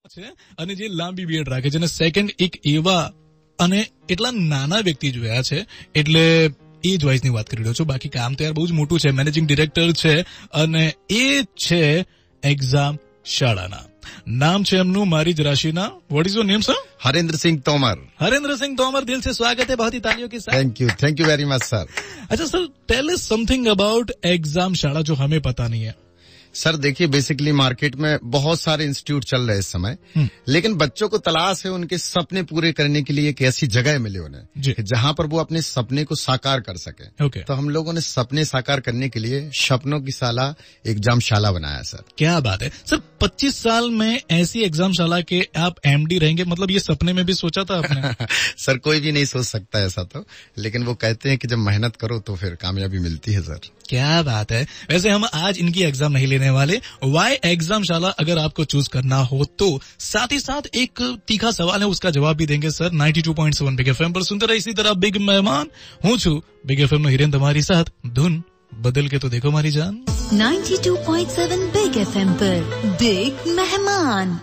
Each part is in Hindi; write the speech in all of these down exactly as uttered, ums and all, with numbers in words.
છે અને જે લાંબી બીએડ રાખે છે અને સેકન્ડ એક એવા અને એટલા નાના વ્યક્તિ જોયા છે એટલે એજ વાઇઝ ની વાત કરી રહ્યો છું. બાકી કામ તો યાર બહુ જ મોટું છે. મેનેજિંગ ડિરેક્ટર છે અને એ છે એક્ઝામ શાળાના. नाम છે એમનું મારી જ રાશિના. What is your name sir? Harendra Singh Tomar. Harendra Singh Tomar, दिल से स्वागत है बहुत ही तालियों के साथ. Thank you thank you very much sir. अच्छा sir, tell us something about Examshala जो हमें पता नहीं है. सर देखिए, बेसिकली मार्केट में बहुत सारे इंस्टीट्यूट चल रहे हैं इस समय, लेकिन बच्चों को तलाश है उनके सपने पूरे करने के लिए एक ऐसी जगह मिले उन्हें जहां पर वो अपने सपने को साकार कर सके. okay. तो हम लोगों ने सपने साकार करने के लिए सपनों की शाला एग्जाम शाला बनाया सर. क्या बात है सर. पच्चीस साल में ऐसी एग्जाम शाला के आप एमडी रहेंगे, मतलब ये सपने में भी सोचा था आपने? सर कोई भी नहीं सोच सकता ऐसा तो, लेकिन वो कहते हैं कि जब मेहनत करो तो फिर कामयाबी मिलती है सर. क्या बात है. वैसे हम आज इनकी एग्जाम नहीं लेने वाले. वाई एग्जाम शाला अगर आपको चूज करना हो तो साथ ही साथ एक तीखा सवाल है, उसका जवाब भी देंगे sir. Ninety two point seven big FM पर सुनते रहे इसी तरह बिग मेहमान. હું છું बिग एफएम નો હિરેન તમારી સાથ. ધૂન બદલ के तो देखो मारी जान. Ninety two point seven big FM पर बिग मेहमान.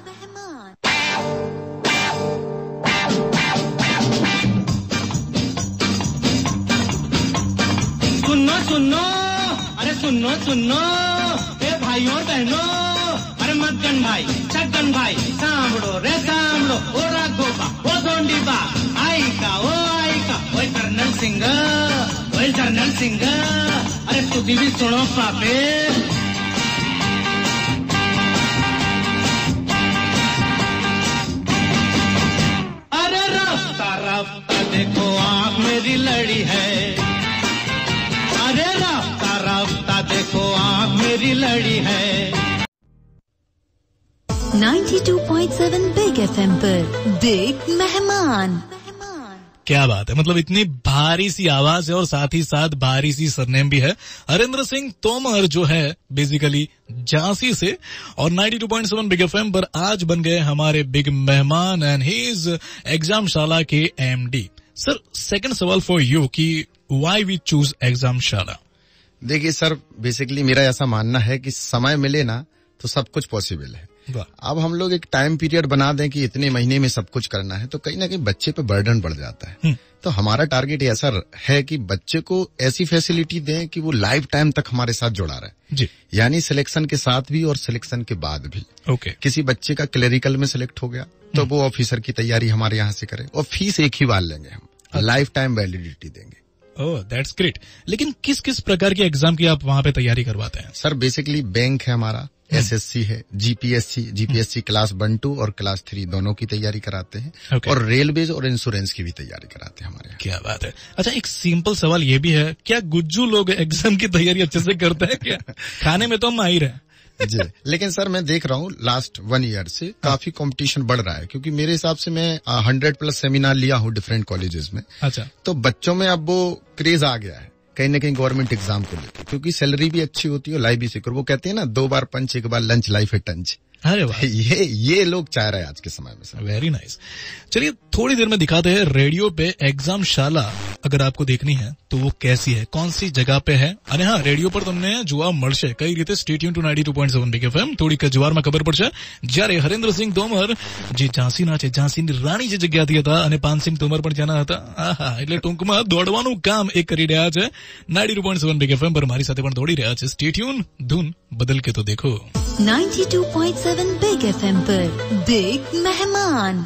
सुनो सुनो अरे सुनो सुनो ए भाइयों बहनों, अरे मगन भाई छगन भाई सांभळो रे सांभळो, ओ राघोबा ओ धोंडीबा, आई का ओ आई का, ओए कर्नल सिंह ओए कर्नल सिंह, अरे तुझी भी सुनो पापे. अरे रफ्ता रफ्ता देखो आँख मेरी लड़ी है, अरे रास्ता रास्ता देखो आँख मेरी लड़ी है. Ninety two point seven big FM पर बिग मेहमान. क्या बात है. मतलब इतनी भारी सी आवाज है और साथ ही साथ भारी सी सरनेम भी है. हरेंद्र सिंह तोमर जो है बेसिकली झांसी से, और ninety two point seven big FM पर आज बन गए हमारे बिग मेहमान and he is Examshala के एमडी. सर सेकंड सवाल फॉर यू कि why we choose Examshala. देखिए सर, बेसिकली मेरा ऐसा मानना है कि समय मिले ना तो सब कुछ पॉसिबल है. अब हम लोग एक टाइम पीरियड बना दें कि इतने महीने में सब कुछ करना है तो कहीं ना कहीं बच्चे पे बर्डन बढ़ जाता है. तो हमारा टारगेट ऐसा है कि बच्चे को ऐसी फैसिलिटी दें कि वो लाइफ टाइम तक हमारे साथ जुड़ा रहे जी. यानी सिलेक्शन के साथ भी और सिलेक्शन के बाद भी. ओके. किसी बच्चे का क्लेरिकल में सिलेक्ट हो गया तो वो ऑफिसर की तैयारी हमारे यहाँ से करे और फीस एक ही बार लेंगे हम, लाइफ टाइम वैलिडिटी देंगे. Oh that's great. लेकिन किस किस प्रकार के एग्जाम की आप वहाँ पे तैयारी करवाते हैं? सर बेसिकली बैंक है हमारा, एसएससी है, GPSC GPSC class one two और क्लास थ्री दोनों की तैयारी कराते हैं. okay. और रेलवेज और इंश्योरेंस की भी तैयारी कराते हैं हमारे यहाँ. क्या बात है. अच्छा एक सिंपल सवाल ये भी है, क्या गुज्जू लोग एग्जाम की तैयारी अच्छे से करते हैं क्या? खाने में तो हम माहिर हैं जी, लेकिन सर मैं देख रहा हूँ लास्ट वन ईयर से काफी कंपटीशन बढ़ रहा है, क्योंकि मेरे हिसाब से मैं हंड्रेड प्लस सेमिनार लिया हूँ डिफरेंट कॉलेजेस में. अच्छा. तो बच्चों में अब वो क्रेज आ गया है कहीं ना कहीं गवर्नमेंट एग्जाम को लेकर, क्योंकि सैलरी भी अच्छी होती है और लाइफ भी सिक्योर. वो कहते हैं ना, दो बार पंच एक बार लंच, लाइफ है टंच. अरे वाह. ये ये लोग चाह रहे हैं आज के समय में सर. Very nice. चलिए थोड़ी देर में दिखाते हैं रेडियो पे एग्जाम शाला अगर आपको देखनी है तो वो कैसी है, कौन सी जगह पे है. અને હા, રેડિયો પર તમને જોવા મળશે કઈ રીતે. Stay tune to ninety two point seven big FM. થોડીક જવારમાં ખબર પડશે જ્યારે હરેન્દ્રસિંહ તોમર જે ઝાંસીના છે, ઝાંસીની રાણી જે જગ્યાથી હતા અને પાનસિંહ તોમર પણ ત્યાંના હતા. આહા, એટલે ટૂંકમાં દોડવાનું કામ એ કરી રહ્યા છે. Ninety two point seven big FM પર મારી સાથે પણ દોડી રહ્યા છે. સ્ટે ટ્યુન, ધૂન બદલ के तो देखो. Ninety two point seven big FM पर बिग मेहमान.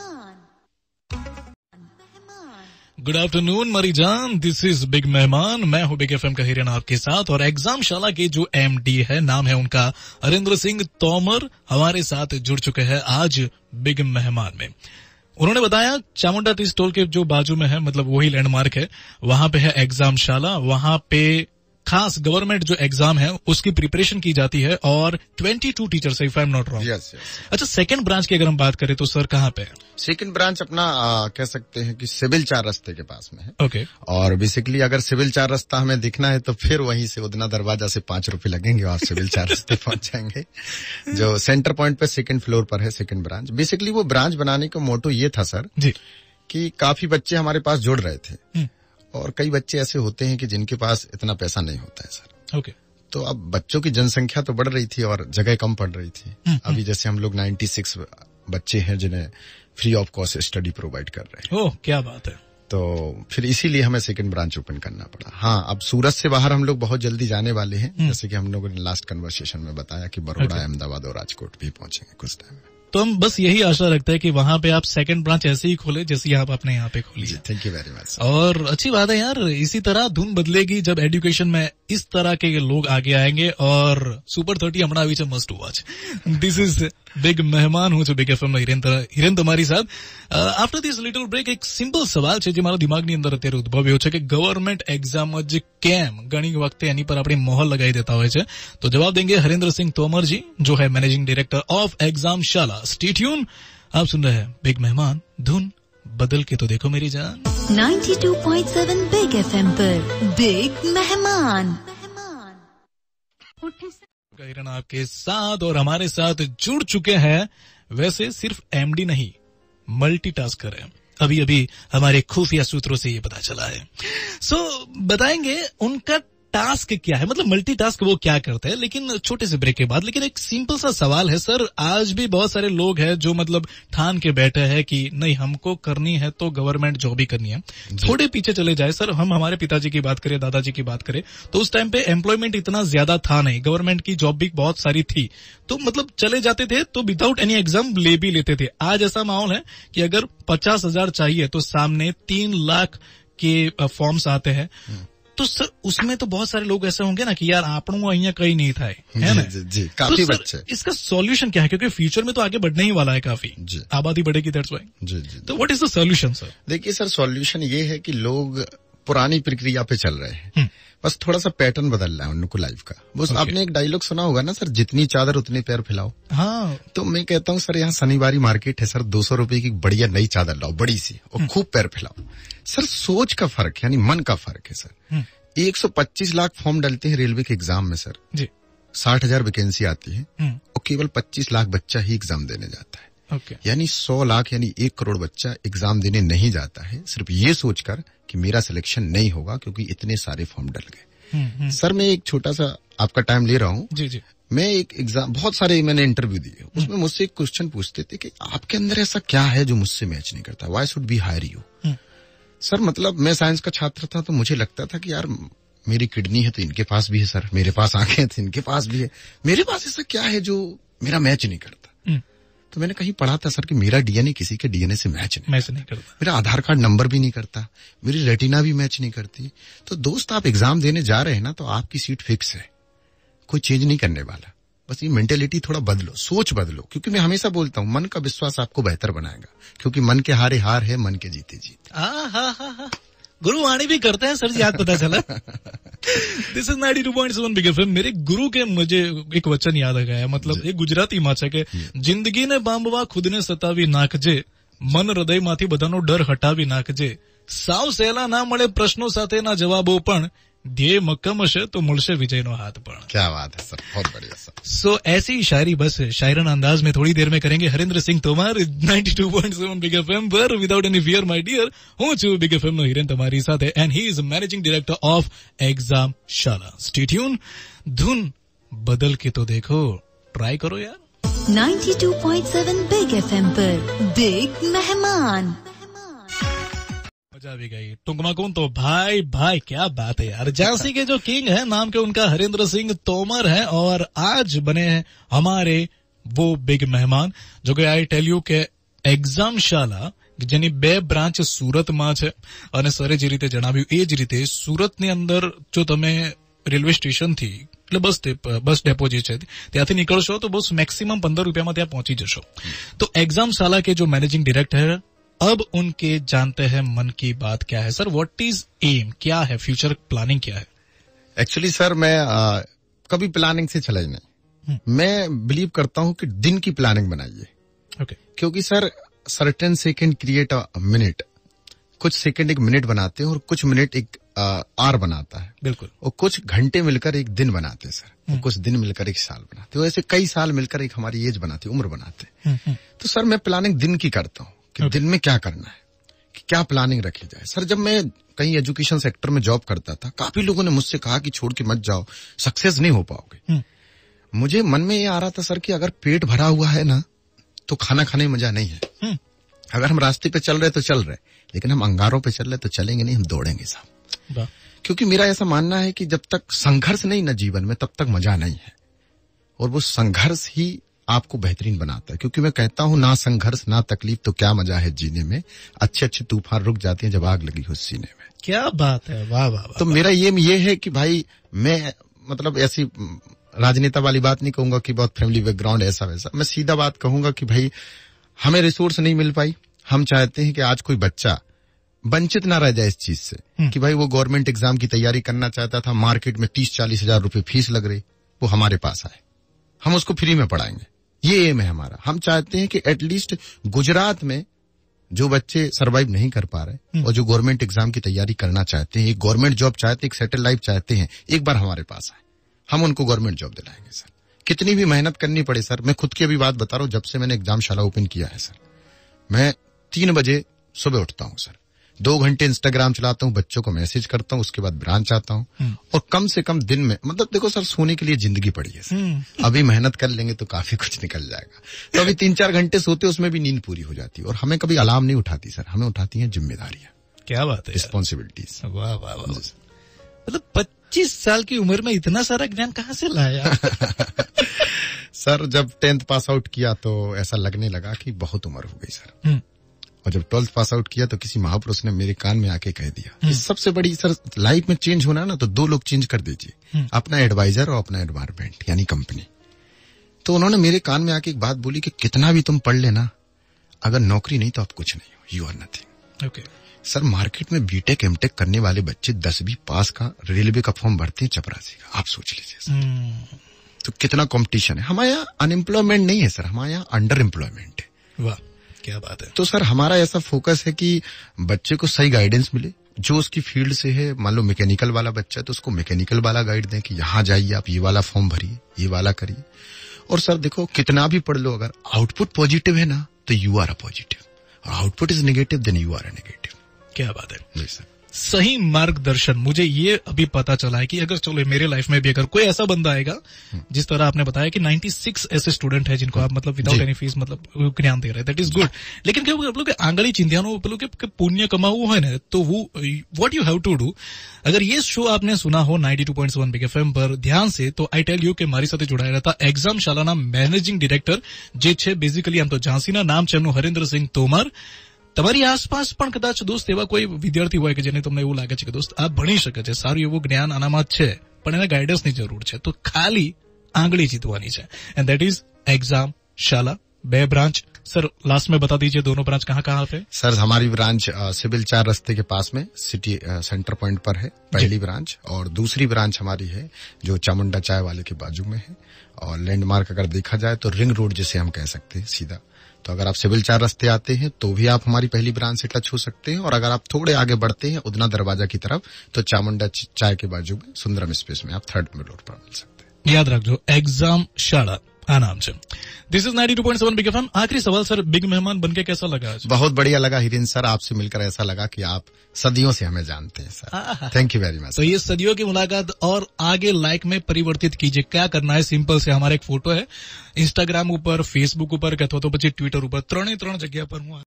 गुड आफ्टरनून मरी जान, दिस इज बिग मेहमान. मैं हूँ बिग एफएम का हिरेन आपके साथ, और एग्जाम शाला के जो एमडी है, नाम है उनका हरेंद्र सिंह तोमर, हमारे साथ जुड़ चुके हैं आज बिग मेहमान में. उन्होंने बताया चामुंडा टी स्टॉल के जो बाजू में है, मतलब वही लैंडमार्क है, वहां पे है एग्जाम शाला. वहां पे खास गवर्नमेंट जो एग्जाम है उसकी प्रिपरेशन की जाती है और बाईस teachers, if I am not wrong. Yes yes. अच्छा सेकंड ब्रांच की अगर हम बात करें तो सर कहाँ पे है? सेकंड ब्रांच अपना आ, कह सकते हैं कि सिविल चार रास्ते के पास में है. Okay okay. और बेसिकली अगर सिविल चार रास्ता हमें दिखना है तो फिर वहीं से उदना दरवाजा से पांच रुपए लगेंगे और सिविल चार रास्ते पहुंच जाएंगे. जो सेंटर पॉइंट पे सेकंड फ्लोर पर है सेकंड ब्रांच. बेसिकली वो ब्रांच बनाने का मोटो ये था सर जी कि काफी बच्चे हमारे पास जुड़ रहे थे और कई बच्चे ऐसे होते हैं कि जिनके पास इतना पैसा नहीं होता है सर. ओके. तो अब बच्चों की जनसंख्या तो बढ़ रही थी और जगह कम पड़ रही थी. अभी जैसे हम लोग छियानवे बच्चे हैं जिन्हें free of cost study provide कर रहे हैं। ओह, क्या बात है। तो फिर इसीलिए हमें सेकंड ब्रांच ओपन करना पड़ा। हाँ, अब सूरत से बाहर हम लोग बहुत जल्दी जाने वाले हैं, जैसे कि हम लोगों ने लास्ट कन्वर्सेशन में बताया कि बड़ौदा, अहमदाबाद और राजकोट भी पहुंचेंगे कुछ टाइम में। तो हम बस यही आशा रखते हैं कि वहां पे आप सेकंड ब्रांच ऐसे ही खोले जैसे आप अपने यहाँ पे खोली। Thank you very much. और अच्छी बात है यार, इसी तरह धुन बदलेगी जब एजुकेशन में इस तरह के लोग आगे आएंगे। और सुपर थर्टी हमारा अभी must watch. This is big मेहमान હું છું બિગ એફએમ હિરેન હિરેન તમારી સાથ। આફ્ટર ધીસ લિટલ બ્રેક એક સિમ્પલ સવાલ છે જે મારા દિમાગની અંદર અત્યારે ઉદ્ભવ્યો છે કે ગવર્મેન્ટ એક્ઝામ જ કેમ ઘણી વખતે એની પર આપણે મોહર લગાવી દેતા હોય છે। તો જવાબ देंगे हरेंद्र सिंह तोमर जी, जो है managing director of Examshala. Stay tune, आप सुन रहे हैं बिग मेहमान, धुन बदल के तो देखो मेरी जान। Ninety two point seven big FM पर बिग मेहमान। हिरण आपके साथ और हमारे साथ जुड़ चुके हैं, वैसे सिर्फ एमडी नहीं मल्टीटास्कर है, अभी अभी हमारे खुफिया सूत्रों से ये पता चला है। सो so, बताएंगे उनका टास्क क्या है, मतलब मल्टीटास्क वो क्या करते हैं, लेकिन छोटे से ब्रेक के बाद। लेकिन एक सिंपल सा सवाल है सर, आज भी बहुत सारे लोग हैं जो मतलब ठान के बैठे हैं कि नहीं हमको करनी है तो गवर्नमेंट जॉब ही करनी है। थोड़े पीछे चले जाए सर, हम हमारे पिताजी की बात करें, दादाजी की बात करें, तो उस टाइम पे एम्प्लॉयमेंट इतना ज्यादा था नहीं, गवर्नमेंट की जॉब भी बहुत सारी थी, तो मतलब चले जाते थे तो विदाउट एनी एग्जाम ले भी लेते थे। आज ऐसा माहौल है कि अगर पचास हजार चाहिए तो सामने तीन लाख के फॉर्म्स आते हैं। तो सर उसमें तो बहुत सारे लोग ऐसे होंगे ना कि यार आपनों अहियां कहीं नहीं था, है ना? जी, जी, काफी तो बच्चे। इसका सॉल्यूशन क्या है, क्योंकि फ्यूचर में तो आगे बढ़ने ही वाला है काफी, आबादी बढ़ेगी, दैट्स व्हाई। जी जी। तो what is the solution sir? देखिए सर, सॉल्यूशन ये है कि लोग पुरानी प्रक्रिया पे चल रहे हैं, बस थोड़ा सा पैटर्न बदल रहा है उनको लाइफ का। बस okay. आपने एक डायलॉग सुना होगा ना सर, जितनी चादर उतने पैर फैलाओ। हाँ, तो मैं कहता हूँ सर, यहाँ शनिवारी मार्केट है सर, दो सौ रुपए की बढ़िया नई चादर लाओ, बड़ी सी, और खूब पैर फैलाओ। सर सोच का फर्क है, यानी मन का फर्क है सर। एक सौ पच्चीस लाख फॉर्म डलते हैं रेलवे के एग्जाम में सर जी, साठ हजार वैकेंसी आती है और केवल पच्चीस लाख बच्चा ही एग्जाम देने जाता है। Okay. यानी सौ लाख यानी एक करोड़ बच्चा एग्जाम देने नहीं जाता है, सिर्फ ये सोचकर कि मेरा सिलेक्शन नहीं होगा क्योंकि इतने सारे फॉर्म डल गए। सर मैं एक छोटा सा आपका टाइम ले रहा हूँ। जी जी। मैं एक एग्जाम, बहुत सारे मैंने इंटरव्यू दिए, उसमें मुझसे एक क्वेश्चन पूछते थे कि आपके अंदर ऐसा क्या है जो मुझसे मैच नहीं करता, why should be hire you. Sir मतलब मैं साइंस का छात्र था, तो मुझे लगता था कि यार मेरी किडनी है तो इनके पास भी है सर, मेरे पास आंखें हैं तो इनके पास भी है, मेरे पास ऐसा क्या है जो मेरा मैच नहीं करता। तो मैंने कहीं पढ़ा था सर कि मेरा डीएनए किसी के डीएनए से मैच नहीं मैच नहीं करता, मेरा आधार कार्ड नंबर भी नहीं करता, मेरी रेटिना भी मैच नहीं करती। तो दोस्त आप एग्जाम देने जा रहे हैं ना, तो आपकी सीट फिक्स है, कोई चेंज नहीं करने वाला। बस ये मेंटेलिटी थोड़ा बदलो, सोच बदलो, क्योंकि मैं हमेशा बोलता हूँ मन का विश्वास आपको बेहतर बनाएगा, क्योंकि मन के हारे हार है, मन के जीते जीत। गुरुवाणी भी करते हैं सर जी, आज पता चला। This is ninety two point seven big FM. मेरे गुरु के मुझे एक वचन याद आ गया, मतलब एक गुजराती માં છે કે જિંદગીને બાંબવા ખુદને સતાવી નાખજે, મન હૃદયમાંથી બધાનો ડર હટાવી નાખજે, સાવ સહેલા ના મળે પ્રશ્નો સાથેના જવાબો પણ, ध्येय मक्कम हशे तो मुड़शे विजयनो हाथ पण। क्या बात है सर, बहुत बढ़िया सर। सो so, ऐसी ही शायरी बस शायराना अंदाज में थोड़ी देर में करेंगे Harendra Singh Tomar ninety two point seven big FM पर। Without any fear my dear, હું છું बिग एफएम નો હિરેન તમારી સાથે, and he is managing director of Examshala. Stay tune, धुन बदल के तो देखो, ट्राई करो यार। Ninety two point seven big FM पर बिग मेहमान। मजा भी गई। टुंगमा कौन तो भाई भाई क्या बात है यार। झांसी के जो किंग है, नाम के उनका हरेंद्र सिंह तोमर है, और आज बने हैं हमारे वो बिग मेहमान जो कि आई टेल यू के एग्जामशाला જેની બે બ્રાન્ચ સુરતમાં છે, અને સરે જે રીતે જણાવ્યું એ જ રીતે સુરતની અંદર જો તમે રેલવે સ્ટેશનથી એટલે બસ બસ ડેપો જે છે ત્યાંથી નીકળશો તો બસ મેક્સિમમ पंद्रह રૂપિયામાં ત્યાં પહોંચી જશો। तो एग्जामशाला के जो मैनेजिंग डायरेक्टर है, अब उनके जानते हैं मन की बात क्या है। सर व्हाट इज एम, क्या है फ्यूचर प्लानिंग, क्या है? एक्चुअली सर मैं आ, कभी प्लानिंग से चला ही नहीं, मैं बिलीव करता हूं कि दिन की प्लानिंग बनाइए। okay. क्योंकि sir certain second create a minute, कुछ सेकंड एक मिनट बनाते हैं और कुछ मिनट एक आर बनाता है, बिल्कुल, और कुछ घंटे मिलकर एक दिन बनाते हैं सर, और कुछ दिन मिलकर एक साल बनाते हैं, ऐसे कई साल मिलकर एक हमारी एज बनाती है, उम्र बनाते हैं। तो सर मैं प्लानिंग दिन की करता हूँ कि okay. दिन में क्या करना है, कि क्या प्लानिंग रखी जाए। सर जब मैं कहीं एजुकेशन सेक्टर में जॉब करता था, काफी लोगों ने मुझसे कहा कि छोड़ के मत जाओ, सक्सेस नहीं हो पाओगे। मुझे मन में ये आ रहा था सर कि अगर पेट भरा हुआ है ना तो खाना खाने में मजा नहीं है। अगर हम रास्ते पे चल रहे तो चल रहे, लेकिन हम अंगारों पे चल रहे तो चलेंगे नहीं, हम दौड़ेंगे साहब। क्योंकि मेरा ऐसा मानना है कि जब तक संघर्ष नहीं ना जीवन में, तब तक मजा नहीं है। और वो संघर्ष ही आपको बेहतरीन बनाता है। क्योंकि मैं कहता हूं, ना संघर्ष ना तकलीफ तो क्या मजा है जीने में। अच्छे अच्छे तूफान रुक जाते हैं जब आग लगी हो सीने में। क्या बात है, वाह वाह। तो मेरा ये ये है कि भाई मैं मतलब ऐसी राजनेता वाली बात नहीं कहूंगा कि बहुत फैमिली बैकग्राउंड ऐसा वैसा। मैं सीधा बात कहूंगा कि भाई हमें रिसोर्स नहीं मिल पाई। हम चाहते हैं कि आज कोई बच्चा वंचित ना रह जाए इस चीज से कि भाई वो गवर्नमेंट एग्जाम की तैयारी करना चाहता था, मार्केट में तीस चालीस हजार रुपए फीस लग रही, वो हमारे पास आए, हम उसको फ्री में पढ़ाएंगे। ये एम है हमारा। हम चाहते हैं कि एटलीस्ट गुजरात में जो बच्चे सरवाइव नहीं कर पा रहे और जो गवर्नमेंट एग्जाम की तैयारी करना चाहते हैं, एक गवर्नमेंट जॉब चाहते हैं, एक सेटल लाइफ चाहते हैं, एक बार हमारे पास आए, हम उनको गवर्नमेंट जॉब दिलाएंगे सर। कितनी भी मेहनत करनी पड़े सर। मैं खुद की अभी बात बता रहा हूँ, जब से मैंने एग्जामशाला ओपन किया है सर, मैं तीन बजे सुबह उठता हूँ सर, दो घंटे इंस्टाग्राम चलाता हूँ, बच्चों को मैसेज करता हूँ, उसके बाद ब्रांच आता हूँ। और कम से कम दिन में, मतलब देखो सर, सोने के लिए जिंदगी पड़ी है सर। अभी मेहनत कर लेंगे तो काफी कुछ निकल जाएगा। तो अभी तीन चार घंटे सोते, उसमें भी नींद पूरी हो जाती है। और हमें कभी अलार्म नहीं उठाती सर, हमें उठाती हैं जिम्मेदारियां। क्या बात है, रिस्पॉन्सिबिलिटीज। वाह वाह वाह। मतलब पच्चीस साल की उम्र में इतना सारा ज्ञान कहाँ से लाया? सर जब टेंथ पास आउट किया तो ऐसा लगने लगा कि बहुत उम्र हो गई सर। और जब ट्वेल्थ पास आउट किया तो किसी महापुरुष ने मेरे कान में आके कह दिया कि सबसे बड़ी सर लाइफ में चेंज होना ना तो दो लोग चेंज कर दीजिए, अपना एडवाइजर और अपना एनवायरमेंट यानी कंपनी। तो उन्होंने मेरे कान में आके एक बात बोली कि कितना भी तुम पढ़ लेना, अगर नौकरी नहीं तो आप कुछ नहीं हो, you are nothing. Okay sir market में बीटेक एमटेक करने वाले बच्चे दसवीं पास का रेलवे का फॉर्म भरते हैं चपरासी का, आप सोच लीजिए सर। तो कितना कंपटीशन है। हमारे यहाँ अनएम्प्लॉयमेंट नहीं है सर, हमारे यहाँ अंडर एम्प्लॉयमेंट है। वाह क्या बात है। तो सर हमारा ऐसा फोकस है कि बच्चे को सही गाइडेंस मिले, जो उसकी फील्ड से है। मान लो मैकेनिकल वाला बच्चा है तो उसको मैकेनिकल वाला गाइड दें कि यहाँ जाइए, आप ये वाला फॉर्म भरिए, ये वाला करिए। और सर देखो कितना भी पढ़ लो, अगर आउटपुट पॉजिटिव है ना तो यू आर अ पॉजिटिव, और output is negative then you are a negative. क्या बात है। जी सर। सही मार्गदर्शन। मुझे ये अभी पता चला है कि अगर चलो मेरे लाइफ में भी अगर कोई ऐसा बंदा आएगा, जिस तरह आपने बताया कि छियानवे ऐसे स्टूडेंट है जिनको आप मतलब विदाउट एनी फीस मतलब ज्ञान दे रहे हैं, दैट इज गुड। लेकिन क्या आप लोग आंगड़ी चिंध्यानो पेलो के पुण्य कमाऊ है ना, तो वो what you have to do. अगर ये शो आपने सुना हो ninety two point seven big FM पर ध्यान से, तो आई टेल यू के मारी साथे जोड़ाया रहता एग्जामशाला ना मैनेजिंग ડિરેક્ટર જે છે બેઝિકલી આમ તો ઝાંસીના નામ છે એમનું હરેન્દ્ર સિંહ તોમર। તમારી આસપાસ પણ કદાચ દોસ્ત એવા કોઈ વિદ્યાર્થી હોય કે જેને તમને એવું લાગે છે કે દોસ્ત આ ભણી શકે છે, સારું એવું જ્ઞાન આનામાં છે, પણ એને ગાઈડન્સની જરૂર છે, તો ખાલી આંગળી જીતવાની છે, એન્ડ ધેટ ઇઝ એક્ઝામશાલા। બે ब्रांच सर लास्ट में बता दीजिए, दोनों ब्रांच कहाँ कहाँ पे? सर हमारी ब्रांच सिविल चार रास्ते के पास में सिटी सेंटर पॉइंट पर है पहली ब्रांच, और दूसरी ब्रांच हमारी है जो चामुंडा चाय वाले के बाजू में है। और लैंडमार्क अगर देखा जाए तो रिंग रोड जिसे हम कह सकते हैं सीधा, तो अगर आप सिविल चार रास्ते आते हैं तो भी आप हमारी पहली ब्रांच से टच हो सकते हैं। और अगर आप थोड़े आगे बढ़ते हैं उदना दरवाजा की तरफ तो चामुंडा चाय के बाजू में सुंदरम स्पेस में आप थर्ड में रोड पर मिल सकते हैं। याद रखो एग्जामशाला आ नाम से। This is ninety two point seven big FM. आखिरी सवाल सर, बिग मेहमान बनके कैसा लगा? बहुत बढ़िया लगा हिरेन सर, आपसे मिलकर ऐसा लगा कि आप सदियों से हमें जानते हैं sir. Thank you very much. तो ये सदियों की मुलाकात और आगे लाइक में परिवर्तित कीजिए। क्या करना है, सिंपल से हमारा एक फोटो है इंस्टाग्राम ऊपर, फेसबुक ऊपर, अथवा तो પછી ટ્વિટર ઉપર, ત્રણે ત્રણ જગ્યા પર હું